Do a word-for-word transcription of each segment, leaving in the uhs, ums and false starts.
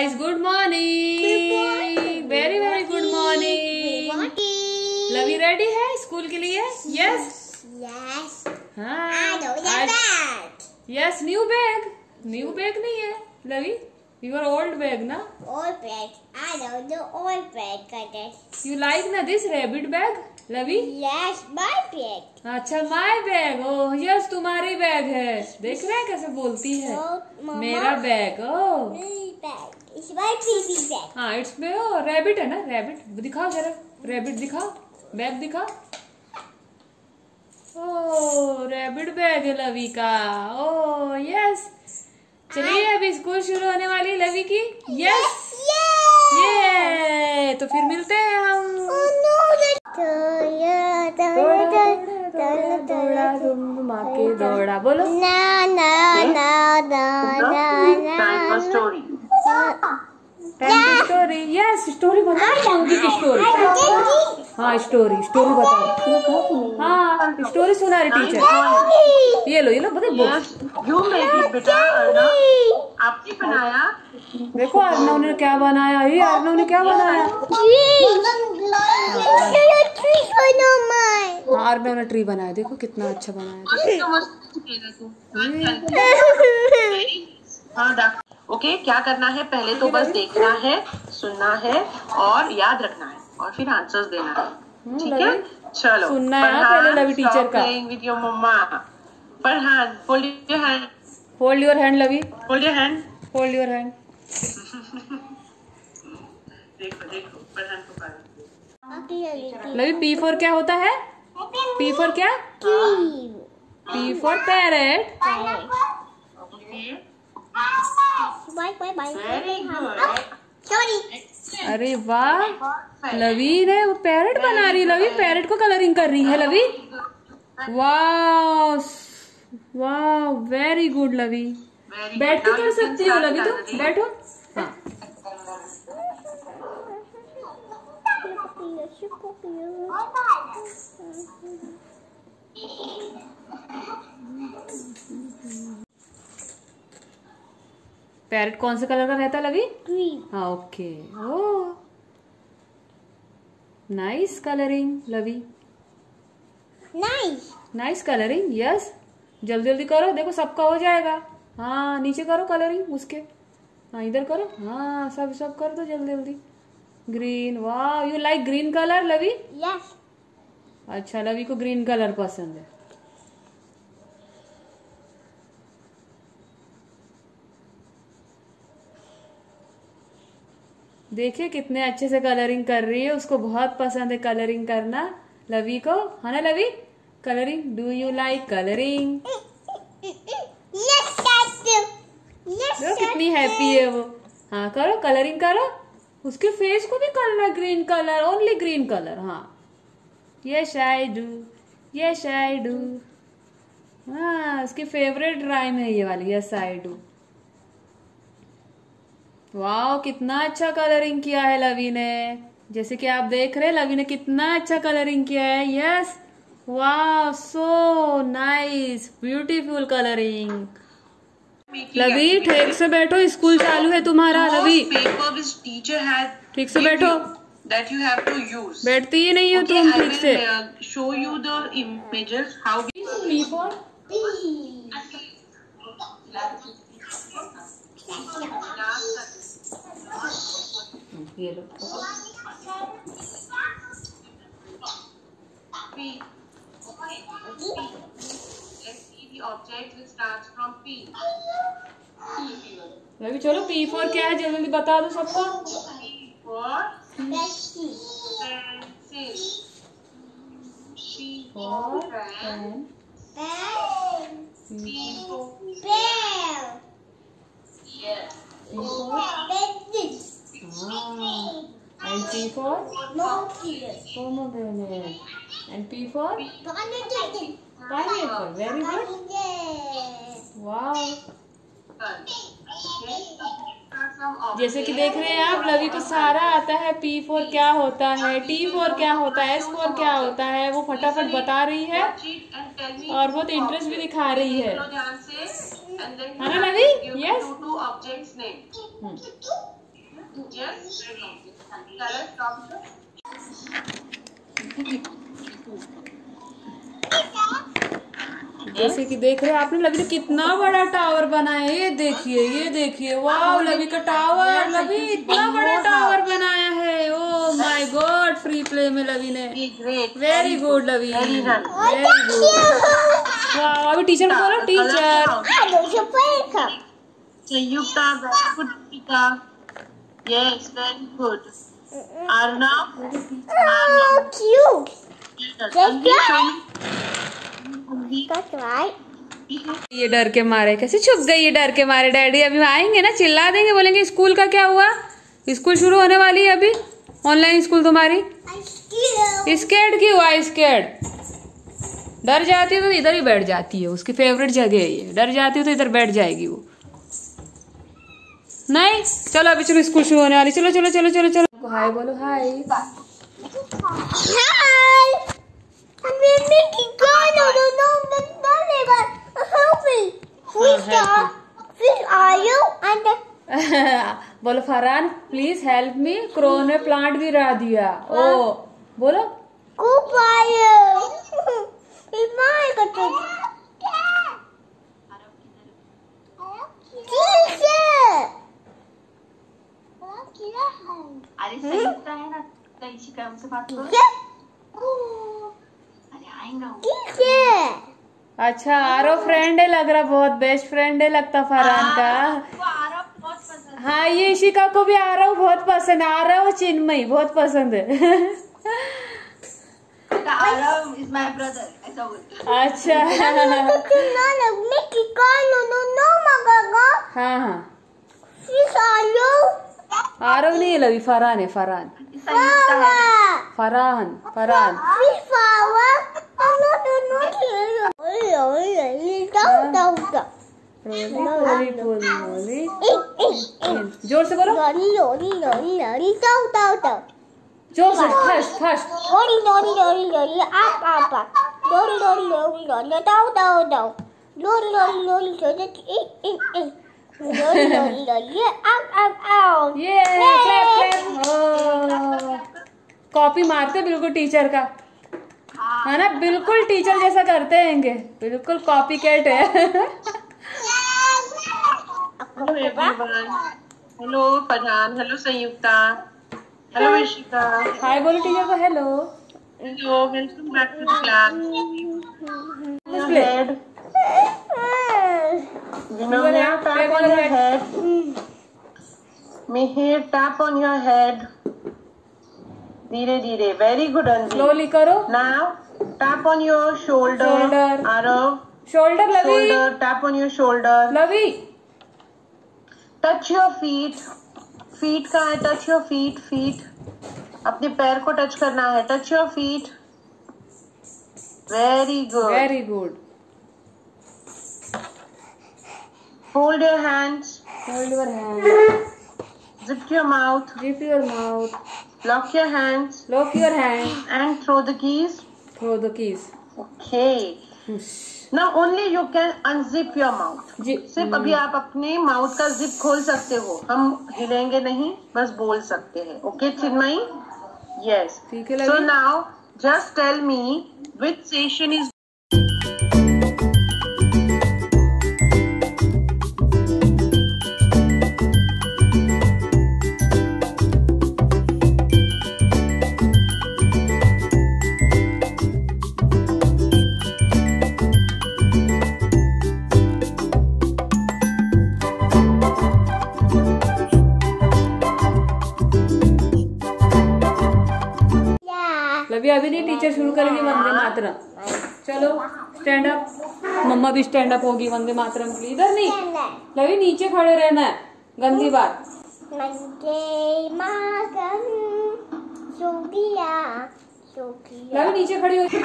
guys, good morning. Good morning. Very very good morning. Good morning. Lavi ready है school के लिए? Yes. Yes. हाँ. I know the bag. Yes, new bag. New bag नहीं है Lavi. Your old bag ना? Old bag. I know the old bag. Got it. You like ना this rabbit bag? Lavi? Yes, my bag. अच्छा my bag. Oh yes तुम्हारी bag है. देख रहे हैं कैसे बोलती है? Oh, Mama. मेरा bag. Oh. My bag. It's my baby bag. हाँ इट्स में ओ रैबिट है ना. रैबिट दिखाओ जरा. रैबिट दिखाओ. बैग दिखाओ. ओह रैबिट बैग है लवी का. Oh yes. चलिए अभी स्कूल शुरू होने वाली है लवी की. यस ये तो फिर मिलते हैं हम. दौड़ा तुम घुमा के दौड़ा. बोलो ना ना ना ना ना स्टोरी स्टोरी. यस स्टोरी बताओ. मूवी की स्टोरी. हाँ स्टोरी स्टोरी बताओ. हाँ स्टोरी सुना रही टीचर. ये लो ये लो बताओ. यू मेड बेटा. आपने बनाया. देखो अर्नव ने क्या बनाया. ये अर्नव ने क्या बनाया. हाँ अर्नव ने ट्री बनाया. देखो कितना अच्छा बनाया. हाँ ओके okay, क्या करना है पहले तो बस देखना है, सुनना है और याद रखना है और फिर आंसर्स देना है. ठीक है चलो सुनना है पहले लवी टीचर का. With your mama. Farhan hold your hand. Hold your hand Lavi. Hold your hand. Hold your hand. देखो देखो फरहान को पढ़. लवी पी फॉर क्या होता है. पी फॉर क्या. P for parrot. अरे वाह लवी ने वो पैरेट बना रही है. लवी पैरेट को कलरिंग कर रही है लवी. वाह वाह वेरी गुड लवी. बैठ के कर सकती हो लवी. तो बैठो. हाँ पैरेट कौन से कलर का रहता है लवी. ग्रीन. हाँ okay. Oh nice colouring Lavi. Nice nice colouring. Yes जल्दी जल्दी करो. देखो सबका हो जाएगा. हाँ नीचे करो कलरिंग उसके. हाँ इधर करो. हाँ सब सब कर दो जल्दी जल्दी. ग्रीन. वाह you like green colour Lavi. Yes. अच्छा लवी को ग्रीन कलर पसंद है. देखिए कितने अच्छे से कलरिंग कर रही है. उसको बहुत पसंद है कलरिंग करना लवी को. है ना Lavi. Colouring. Do you like colouring. Yes yes. देखो कितनी हैप्पी है वो. हाँ करो कलरिंग करो. उसके फेस को भी करना green colour. Only green colour. हाँ yes I do. Yes I do. हाँ उसकी फेवरेट राइम है ये वाली. Yes I do. वाह कितना अच्छा कलरिंग किया है लवी ने. जैसे कि आप देख रहे हैं लवी ने कितना अच्छा कलरिंग किया है. यस वाह so nice beautiful colouring. Lavi ठीक से बैठो. स्कूल चालू है तुम्हारा लवी. ठीक से बैठो. That you have to use. बैठती ही नहीं हो okay, तुम ठीक से. I will uh, show you the images how. P for ये लो. P. Let's see the object which starts from P. Ravi चलो पी फोर क्या है जल्दी बता दो सबको. P for pencil. P for pen. P for Bell. yes. P for and P for pomegranate and P for pineapple. Very good. Wow. जैसे कि देख रहे हैं आप लवी को सारा आता है. पी फोर क्या होता है, टी फोर क्या होता है, एस फोर क्या होता है, वो फटाफट बता रही है और बहुत इंटरेस्ट भी दिखा रही है. है ना Lavi. Yes Yes, ready. Color, stop. जैसे कि देख रहे हैं आपने, लवी ने कितना बड़ा टावर बनाया है। ये देखिए, ये देखिए, वाह लवी का टावर। लवी इतना बड़ा टावर बनाया है। Oh my God, free play में लवी ने। Very good Lavi, very good. वाह, अभी टीचर को बोलो, teacher. Sanyukta, very good, Rishika. Yes, very good. Arnav, Oh, cute. That's right. ये डर के मारे कैसे छुप गई, ये डर के मारे। डैडी अभी आएंगे ना, चिल्ला देंगे, बोलेंगे स्कूल का क्या हुआ, स्कूल शुरू होने वाली है अभी, ऑनलाइन स्कूल तुम्हारी। स्केर्ड क्यों हुआ, स्केर्ड? डर जाती है तो इधर ही बैठ जाती है, उसकी फेवरेट जगह है ये। डर जाती है तो इधर बैठ जाएगी वो। नहीं, चलो अभी चलो, स्कूल शुरू होने वाली। चलो चलो चलो चलो चलो, हाय बोलो, हाय। Hi. I'm making God. No, no, no, no, no, no, help me. Which are, which are you? And बोलो Farhan, please help me, crow ने प्लांट गिरा दिया। ओ बोलो, go fire. It's my God. Teacher. अरे संयुक्ता है ना, इशिका हमसे बात करो। अरे आएगा वो। Teacher. अच्छा आरो फ्रेंड है लग रहा, बहुत बेस्ट फ्रेंड है लगता फरहान का। वो आरव बहुत पसंद है। हाँ, ये इशिका को भी आरव बहुत पसंद है। आरव चिन्मयी बहुत पसंद है। आरव इज माय ब्रदर, ऐसा बोलता। अच्छा हाँ हाँ, आरव नहीं है लवी, फरहान है, फरहान संयुक्ता है। फरहान फरहान। रोली पोली मोली, जोर से बोलो, जोर से, फर्स्ट फर्स्ट। ये कॉपी मारते बिल्कुल टीचर का, है ना, बिल्कुल टीचर जैसा करते हैं, बिल्कुल कॉपी कैट है। Hello everyone, hello Farhan, hello Sanyukta, hello Ishika. Hi बोलो टीचर को, hello hello, welcome back to the class. Head, Vinaya, tap on your head. Mihir, tap on your head. धीरे धीरे, very good Anvi. स्लोली करो। Now tap on your shoulder. Shoulder. Arav. Shoulder Lavi, Shoulder, tap on your shoulder. Lavi. Touch your feet. Feet कहाँ है? Touch your feet. Feet. अपने पैर को touch करना है. Touch your feet. Very good. Very good. Hold your hands. Hold your hand, Zip your mouth. Zip your mouth, Lock your hands. Lock your hand, And throw the keys. Throw the keys. Okay. Now only you can unzip your mouth. जी, सिर्फ अभी आप अपने mouth का zip खोल सकते हो, हम हिलेंगे नहीं, बस बोल सकते हैं। ओके चिन्मयी? यस। ठीक है so Lavi. Now just tell me which session is Lavi अभी नहीं, टीचर शुरू करेगी वंदे मातरम। चलो स्टैंड अप, मम्मा भी स्टैंड अप होगी वंदे मातरम के लिए। इधर नहीं लवी, नीचे खड़े रहना है, गंदी बात। लवी नीचे खड़ी हो।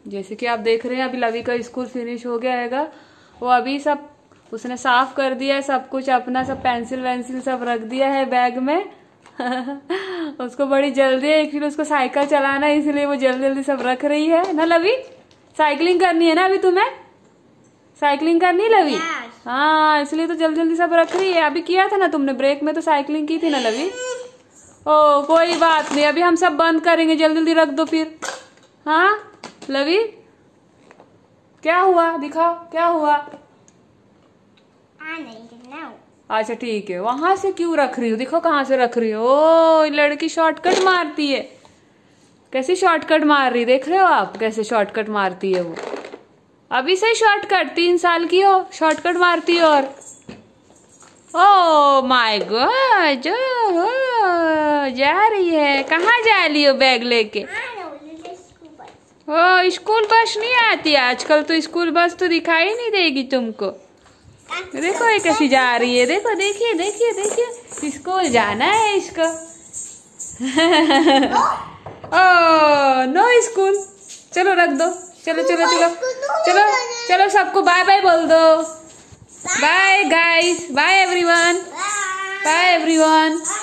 जैसे कि आप देख रहे हैं अभी लवी का स्कूल फिनिश हो गया हैगा। वो अभी सब उसने साफ कर दिया है, सब कुछ अपना सब पेंसिल वेंसिल सब रख दिया है बैग में। उसको बड़ी जल्दी है, फिर उसको साइकिल चलाना है, इसलिए वो जल्दी जल्दी सब रख रही है ना लवी। साइकिलिंग करनी है ना अभी तुम्हें, साइकिलिंग करनी लवी? Yes. हाँ, इसलिए तो जल्दी जल्दी सब रख रही है। अभी किया था ना तुमने ब्रेक में तो साइकिलिंग की थी ना लवी। ओ कोई बात नहीं, अभी हम सब बंद करेंगे, जल्दी जल्दी रख दो फिर। हाँ लवी क्या हुआ, दिखाओ क्या हुआ। अच्छा ठीक है, वहां से क्यों रख रही हो, दिखो कहाँ से रख रही हो। ओ लड़की शॉर्टकट मारती है, कैसी शॉर्टकट मार रही, देख रहे हो आप कैसे शॉर्टकट मारती है वो। अभी से शॉर्टकट, तीन साल की हो शॉर्टकट मारती है। और ओ माय गॉड, जा रही है, कहाँ जा रही हो बैग लेके। ओ स्कूल बस नहीं आती आजकल तो, स्कूल बस तो दिखाई नहीं देगी तुमको। देखो ये कैसी जा रही है, देखो देखिए देखिए देखिए, स्कूल जाना है इसको। ओ नो स्कूल, चलो रख दो, चलो चलो चलो चलो चलो सबको बाय बाय बोल दो। Bye guys, bye everyone, bye everyone.